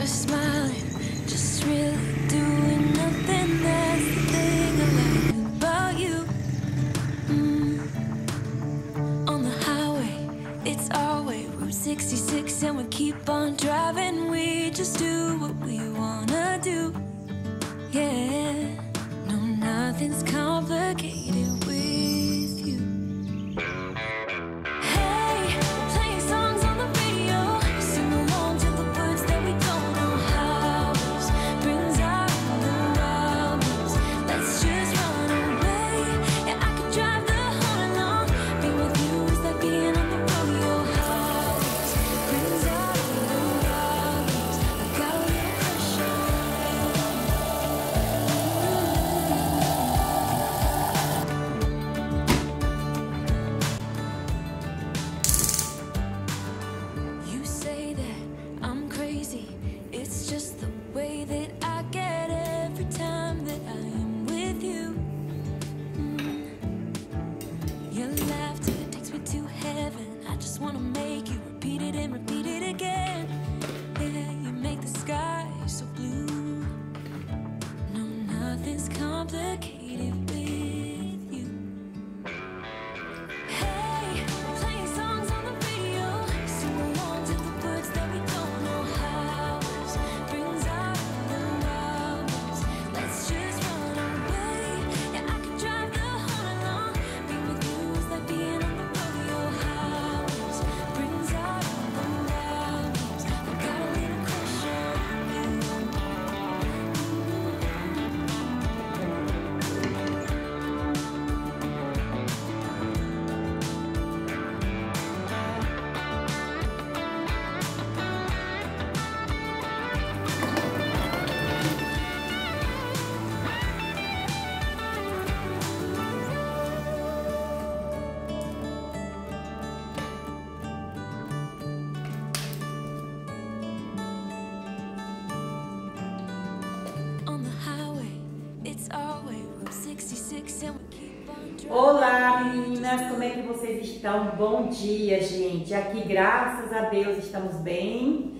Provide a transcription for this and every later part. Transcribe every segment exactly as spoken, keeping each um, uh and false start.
just smiling, just really doing nothing. That's the thing I like about you. Mm. On the highway, it's our way, Route sixty-six, and we keep on driving. We just do what we wanna do. Yeah, no, nothing's complicated with you. Hey, playing songs on the radio, sing along to the words that we don't know how. This brings out the wildness. Let's just run away. Yeah, I could drive the whole night long. Being with you is like being on the rodeo. How this brings out the wildness. I got a little crush on you. You say that I'm crazy. It's just the way that I get every time that I am with you. Mm. Your laughter takes me to heaven. I just wanna make you repeat it and repeat it again. Yeah, you make the sky so blue. No, nothing's complicated with you. Hey, playing songs on the radio, sing along to the words that we don't know how. This brings out the wildness. Let's just run away. Yeah, I could drive the whole night long. Being with you is like being on the rodeo. How this brings out the wildness. I got a little crush on you. On the highway, it's our way, Route sixty-six, and we keep on driving. Olá meninas, como é que vocês estão? Bom dia, gente. Aqui, graças a Deus, estamos bem.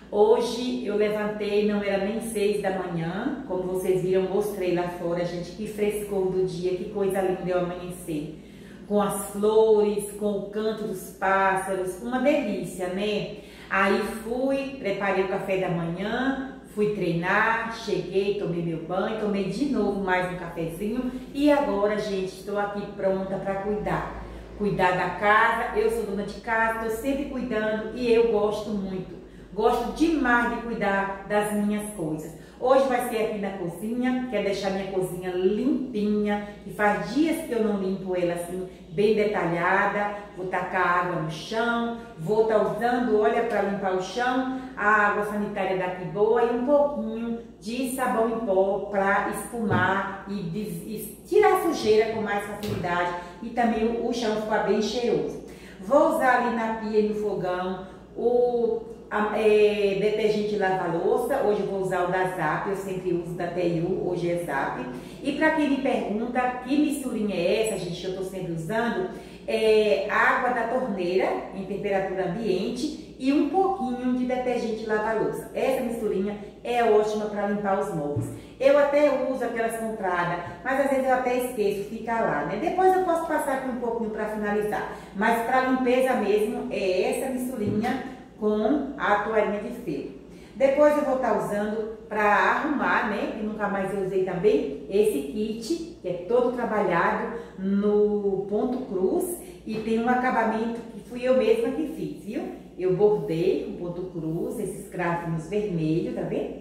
Hoje eu levantei, não era nem seis da manhã, como vocês viram, mostrei lá fora, gente, que frescor do dia, que coisa linda é o amanhecer. Com as flores, com o canto dos pássaros, uma delícia, né? Aí fui, preparei o café da manhã, fui treinar, cheguei, tomei meu banho, tomei de novo mais um cafezinho e agora, gente, estou aqui pronta para cuidar. Cuidar da casa, eu sou dona de casa, estou sempre cuidando e eu gosto muito. Gosto demais de cuidar das minhas coisas. Hoje vai ser aqui na cozinha, quero deixar minha cozinha limpinha, que faz dias que eu não limpo ela assim, bem detalhada. Vou tacar água no chão, vou estar usando, olha, para limpar o chão, a água sanitária daqui boa e um pouquinho de sabão em pó para espumar e, des, e tirar a sujeira com mais facilidade e também o, o chão ficar bem cheiroso. Vou usar ali na pia e no fogão o A, é, detergente lava-louça. Hoje eu vou usar o da Zap, eu sempre uso da T I U, hoje é Zap. E para quem me pergunta que misturinha é essa, gente, que eu estou sempre usando, é água da torneira em temperatura ambiente e um pouquinho de detergente lava-louça. Essa misturinha é ótima para limpar os móveis. Eu até uso aquelas compradas, mas às vezes eu até esqueço, fica lá, né? Depois eu posso passar aqui um pouquinho para finalizar. Mas para limpeza mesmo é essa misturinha com a toalhinha de frio. Depois eu vou estar usando para arrumar, né, que nunca mais eu usei também, esse kit, que é todo trabalhado no ponto cruz e tem um acabamento que fui eu mesma que fiz, viu? Eu bordei com ponto cruz, esses cravinhos vermelhos, tá vendo?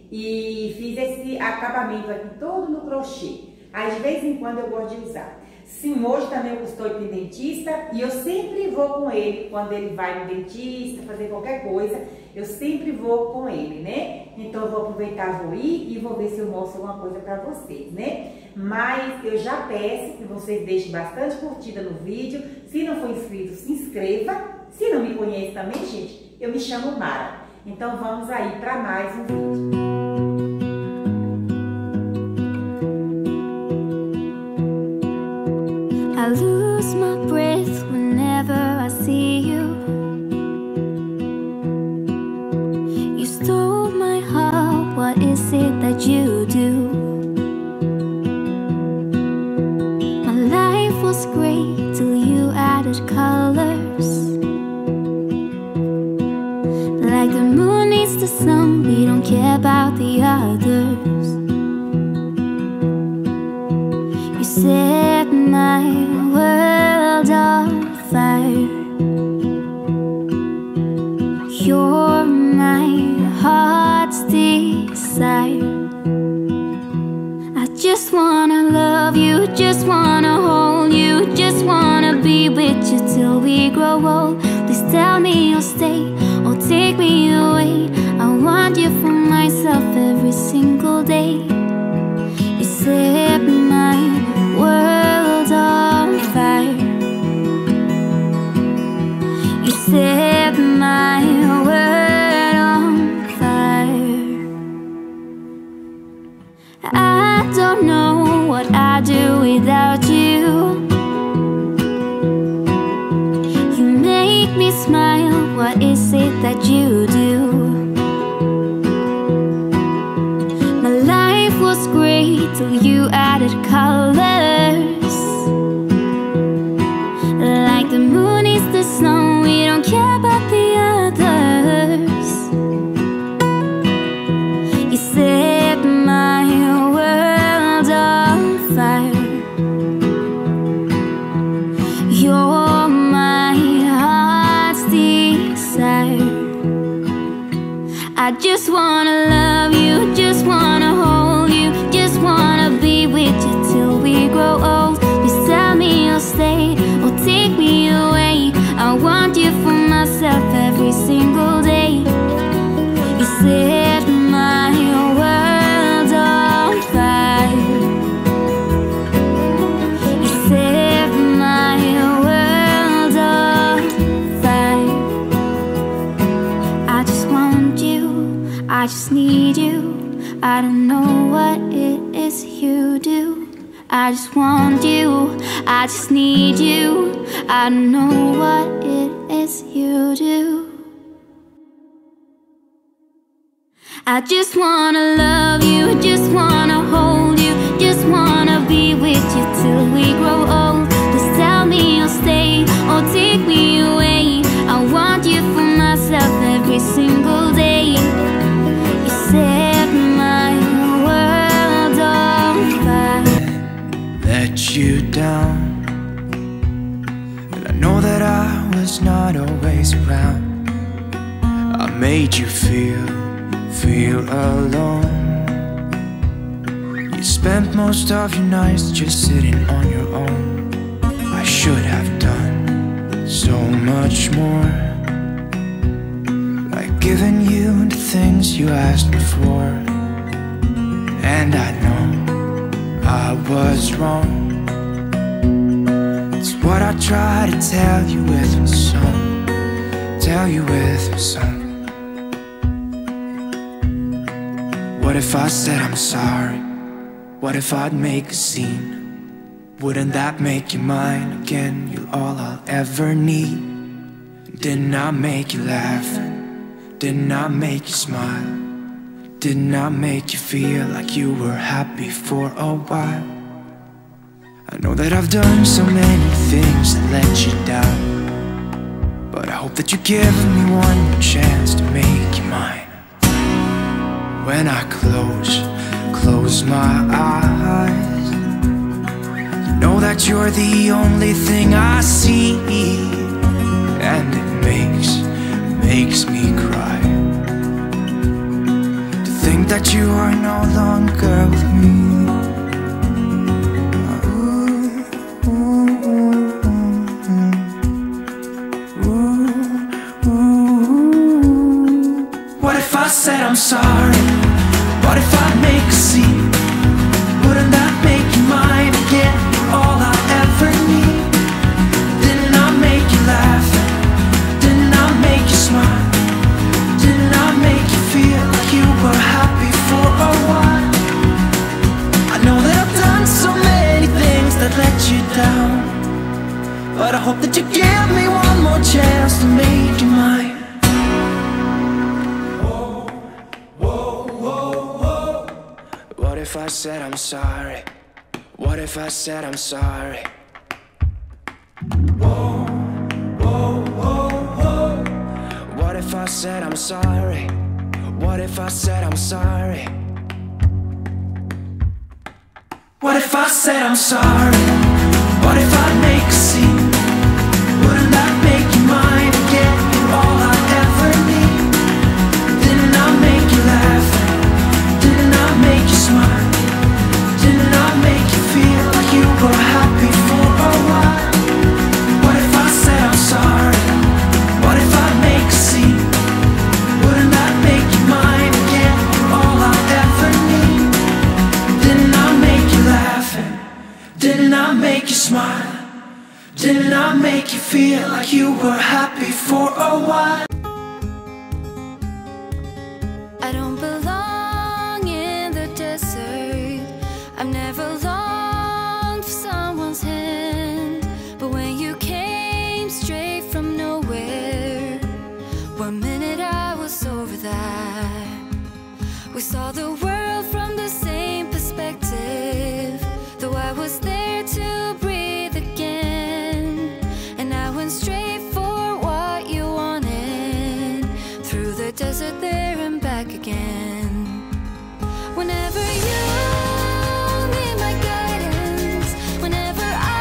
E fiz esse acabamento aqui todo no crochê. Aí de vez em quando eu gosto de usar. Sim, hoje também eu estou com o dentista e eu sempre vou com ele quando ele vai no dentista, fazer qualquer coisa, eu sempre vou com ele, né? Então eu vou aproveitar, vou ir e vou ver se eu mostro alguma coisa para vocês, né? Mas eu já peço que vocês deixem bastante curtida no vídeo. Se não for inscrito, se inscreva. Se não me conhece também, gente, eu me chamo Mara. Então vamos aí para mais um vídeo. I lose my breath whenever I see you. You stole my that you do. My life was great till you added colors. Like the moon needs the sun, we don't care about the others. You set my world on fire. You're my heart's desire. I just wanna love you, just wanna hold you, just wanna be with you till we grow old. Please tell me you'll stay or take me away. I want you for myself every single day. You set my world on fire. You set my world on fire. I don't know what I'd do without you. You make me smile, what is it that you do? My life was great till you added colors. Like the moon is the sun, we don't care about the others. You set my world on fire. You're my heart's desire. I just wanna love you, just wanna hold you, just wanna be with you till we grow old. Please tell me you'll stay or take me away. I want you for myself every single day. You set my world on fire. You set my world on fire. I just want you, I just need you. I don't know what it is you do. I just want you, I just need you. I don't know what it is you do. I just wanna love you, just wanna hold you, just wanna be with you till we grow old. Just tell me you'll stay or take me away. I want you for myself every single day. You set my world on fire. Let you down, and I know that I was not always around. I made you feel, feel alone. You spent most of your nights just sitting on your own. I should have done so much more, like giving you the things you asked me for. And I know I was wrong. It's what I try to tell you with my song, tell you with my song. What if I said I'm sorry? What if I'd make a scene? Wouldn't that make you mine again? You're all I'll ever need. Didn't I make you laugh? Didn't I make you smile? Didn't I make you feel like you were happy for a while? I know that I've done so many things that let you down, but I hope that you give me one more chance to make you mine. When I close, close my eyes, you know that you're the only thing I see. And it makes, makes me cry to think that you are no longer with me. I said I'm sorry. What if I make a scene? Wouldn't that make you mine again? All I ever need. Didn't I make you laugh? Didn't I make you smile? Didn't I make you feel like you were happy for a while? I know that I've done so many things that let you down, but I hope that you give me one more chance to make you mine. if I said I'm sorry? What if I said I'm sorry? Whoa, whoa, whoa, whoa. What if I said I'm sorry? What if I said I'm sorry? What if I said I'm sorry? What if I make a scene? Wouldn't that make you mine again? You're all I ever need. Didn't I make you laugh? Didn't I make you smile? Didn't I make you feel like you were happy for a while? What if I said I'm sorry? What if I make a scene? Wouldn't that make you mine again? You're all I ever need. Didn't I make you laugh? Didn't I make you smile? Didn't I make you feel like you were happy for a while? I don't belong in the desert. I've never longed for someone's hand. But when you came straight from nowhere, one minute I was over that. We saw the world from the same perspective. Though I was there to breathe again, and I went straight for what you wanted, through the desert there and back again. Whenever you need my guidance, whenever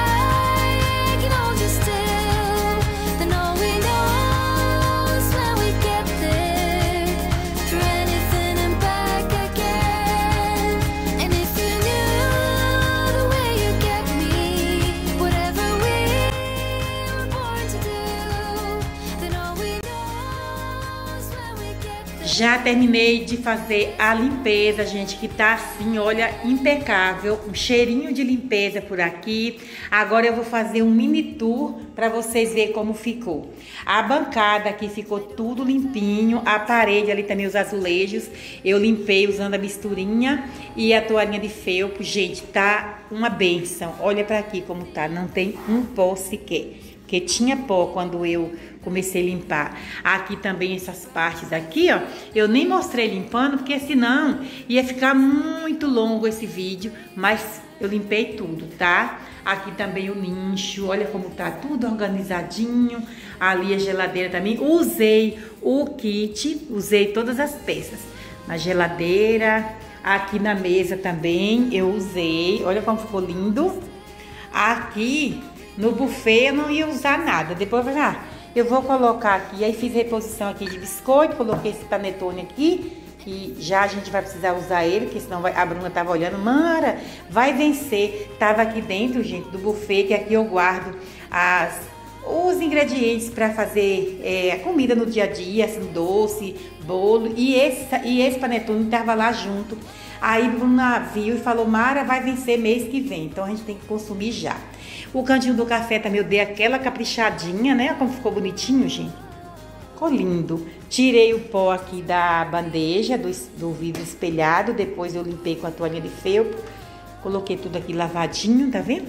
I can hold you still, then all we know is when we get there, through anything and back again. And if you knew the way you get me, whatever we were born to do, then all we know is when we get there. Já terminei de fazer a limpeza, gente, que tá assim, olha, impecável. Um cheirinho de limpeza por aqui. Agora eu vou fazer um mini tour para vocês verem como ficou. A bancada aqui ficou tudo limpinho. A parede ali também, os azulejos, eu limpei usando a misturinha e a toalhinha de feltro. Gente, tá uma benção. Olha para aqui como tá, não tem um pó sequer. Porque tinha pó quando eu comecei a limpar. Aqui também essas partes aqui, ó, eu nem mostrei limpando, porque senão ia ficar muito longo esse vídeo, mas eu limpei tudo, tá? Aqui também o nicho, olha como tá tudo organizadinho. Ali a geladeira também, usei o kit, usei todas as peças. Na geladeira, aqui na mesa também eu usei, olha como ficou lindo. Aqui no buffet eu não ia usar nada, depois eu falei, ah, eu vou colocar aqui, aí fiz reposição aqui de biscoito, coloquei esse panetone aqui, que já a gente vai precisar usar ele, porque senão vai, a Bruna tava olhando, Mara, vai vencer. Tava aqui dentro, gente, do buffet, que aqui eu guardo as, os ingredientes para fazer é, a comida no dia a dia, assim, doce, bolo, e esse, e esse panetone tava lá junto. Aí Bruna viu e falou, Mara, vai vencer mês que vem, então a gente tem que consumir já. O cantinho do café também eu dei aquela caprichadinha, né? Como ficou bonitinho, gente. Ficou lindo. Tirei o pó aqui da bandeja, do, do vidro espelhado. Depois eu limpei com a toalhinha de feltro. Coloquei tudo aqui lavadinho, tá vendo?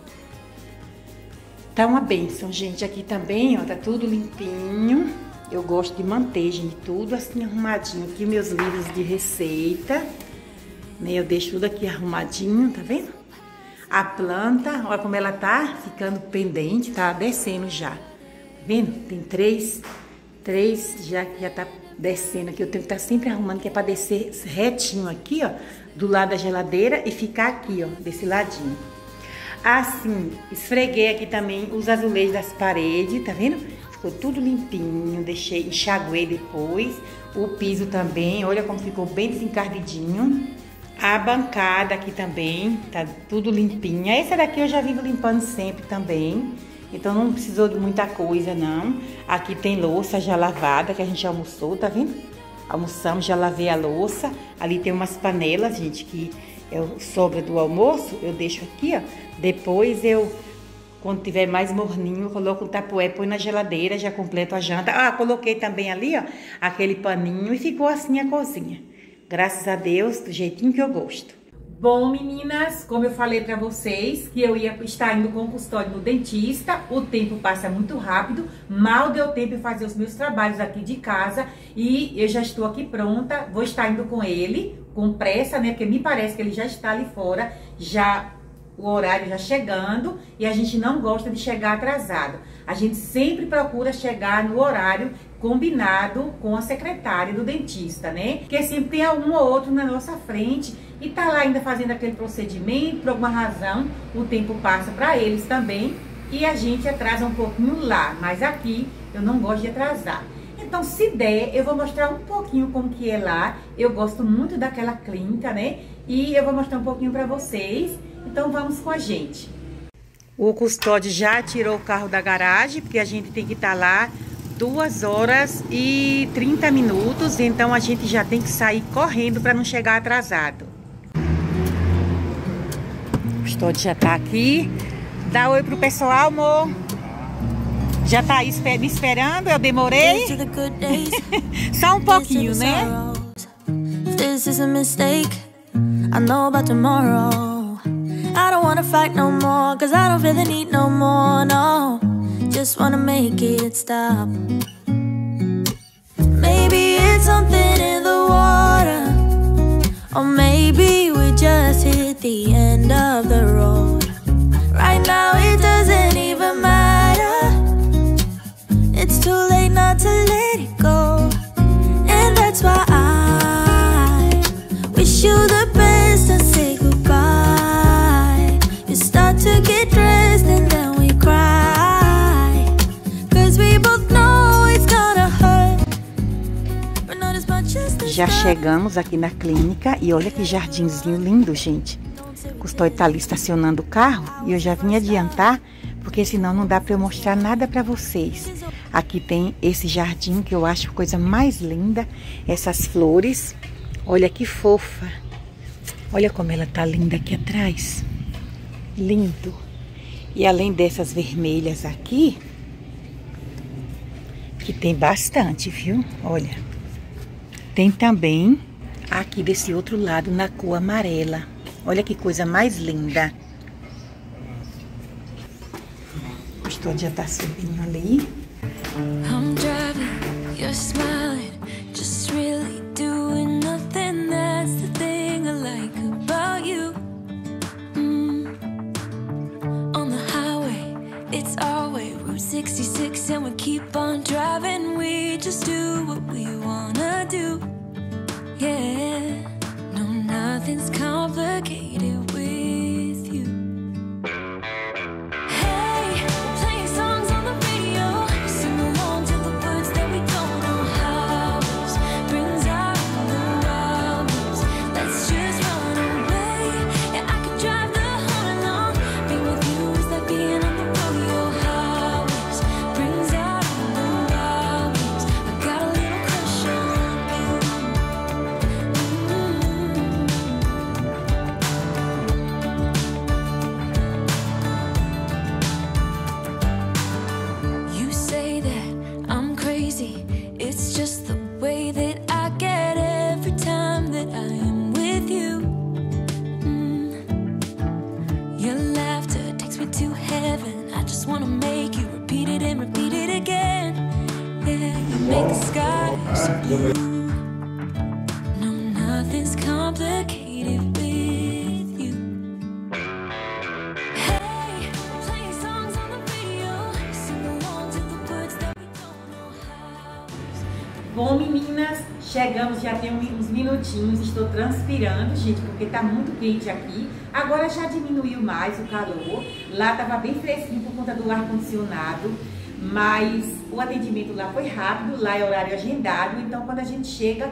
Tá uma bênção, gente. Aqui também, ó, tá tudo limpinho. Eu gosto de manter, gente, tudo assim arrumadinho. Aqui meus livros de receita. Né? Eu deixo tudo aqui arrumadinho, tá vendo? A planta, olha como ela tá ficando pendente, tá descendo já. Tá vendo? Tem três, três já que já tá descendo aqui. Eu tenho que estar sempre arrumando, que é pra descer retinho aqui, ó, do lado da geladeira e ficar aqui, ó, desse ladinho. Assim, esfreguei aqui também os azulejos das paredes, tá vendo? Ficou tudo limpinho, deixei, enxaguei depois. O piso também, olha como ficou bem desencardidinho. A bancada aqui também, tá tudo limpinha. Essa daqui eu já vivo limpando sempre também. Então não precisou de muita coisa, não. Aqui tem louça já lavada, que a gente almoçou, tá vendo? Almoçamos, já lavei a louça. Ali tem umas panelas, gente, que é sobra do almoço. Eu deixo aqui, ó. Depois eu, quando tiver mais morninho, eu coloco um tapué, põe na geladeira, já completo a janta. Ah, coloquei também ali, ó, aquele paninho e ficou assim a cozinha. Graças a Deus, do jeitinho que eu gosto. Bom, meninas, como eu falei pra vocês, que eu ia estar indo com o custódio no dentista, o tempo passa muito rápido, mal deu tempo de fazer os meus trabalhos aqui de casa e eu já estou aqui pronta, vou estar indo com ele, com pressa, né? Porque me parece que ele já está ali fora, já o horário já chegando, e a gente não gosta de chegar atrasado. A gente sempre procura chegar no horário combinado com a secretária do dentista, né? Porque sempre tem um ou outro na nossa frente e tá lá ainda fazendo aquele procedimento, por alguma razão, o tempo passa para eles também e a gente atrasa um pouquinho lá, mas aqui eu não gosto de atrasar. Então, se der, eu vou mostrar um pouquinho como que é lá. Eu gosto muito daquela clínica, né? E eu vou mostrar um pouquinho para vocês. Então, vamos com a gente. O custódio já tirou o carro da garagem, porque a gente tem que estar lá duas horas e trinta minutos. Então, a gente já tem que sair correndo para não chegar atrasado. O custódio já tá aqui. Dá oi pro pessoal, amor. Já tá aí me esperando, eu demorei. Só um pouquinho, né? This is a mistake. I know about tomorrow. I don't wanna fight no more, cause I don't feel the need no more, no. Just wanna make it stop. Maybe it's something in the water, or maybe we just hit the end of the road. Right now it doesn't even matter. It's too late not to let it go. And that's why I wish you the best and say goodbye. You start to get dressed and then we cry, cause we both know it's gonna hurt, but not as much as this. Já chegamos aqui na clínica e olha que jardinzinho lindo, gente. O custódio tá ali estacionando o carro e eu já vim adiantar, porque senão não dá para eu mostrar nada para vocês. Aqui tem esse jardim que eu acho a coisa mais linda, essas flores. Olha que fofa. Olha como ela tá linda aqui atrás. Lindo. E além dessas vermelhas aqui, que tem bastante, viu? Olha. Tem também aqui desse outro lado na cor amarela. Olha que coisa mais linda. O custódio já tá subindo ali. I'm driving, you're smiling, just really doing nothing. That's the thing I like about you. Mm. On the highway, it's our way, Route sixty-six, and we keep on driving. We just do what we wanna do. Yeah, no, nothing's complicated with you. Bom, meninas, chegamos, já tem uns minutinhos, estou transpirando, gente, porque tá muito quente aqui. Agora já diminuiu mais o calor, lá tava bem fresquinho por conta do ar-condicionado, mas o atendimento lá foi rápido, lá é horário agendado, então quando a gente chega,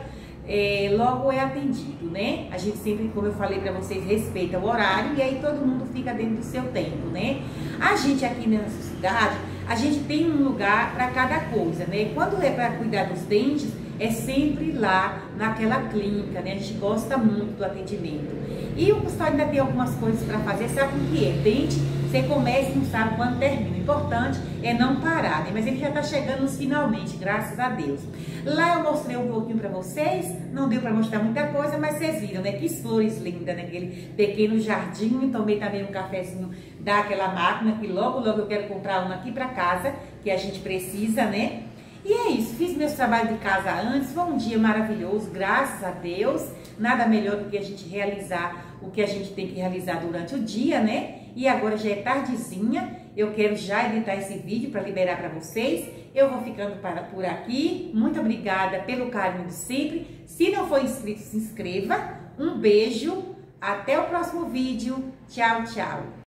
é, logo é atendido, né? A gente sempre, como eu falei pra vocês, respeita o horário e aí todo mundo fica dentro do seu tempo, né? A gente aqui nessa cidade, a gente tem um lugar para cada coisa, né? Quando é para cuidar dos dentes, é sempre lá naquela clínica, né? A gente gosta muito do atendimento. E o custódio ainda tem algumas coisas para fazer, sabe o que é? Dente, você começa e não sabe quando termina. O importante é não parar, né? Mas ele já tá chegando nos finalmente, graças a Deus. Lá eu mostrei um pouquinho para vocês, não deu para mostrar muita coisa, mas vocês viram, né? Que flores lindas, né? Aquele pequeno jardim. Tomei também um cafezinho daquela máquina, que logo, logo eu quero comprar uma aqui para casa, que a gente precisa, né? E é isso, fiz meus trabalhos de casa antes, foi um dia maravilhoso, graças a Deus. Nada melhor do que a gente realizar o que a gente tem que realizar durante o dia, né? E agora já é tardezinha, eu quero já editar esse vídeo para liberar para vocês. Eu vou ficando para, por aqui, muito obrigada pelo carinho de sempre. Se não for inscrito, se inscreva. Um beijo, até o próximo vídeo. Tchau, tchau.